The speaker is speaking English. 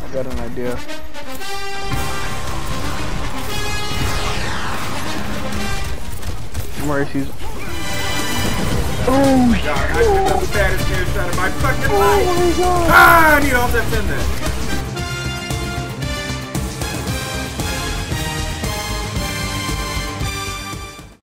got an idea. Where is he? Oh my god, I took the baddest headshot of my fucking life! Oh my god! Ah, I need all defend this!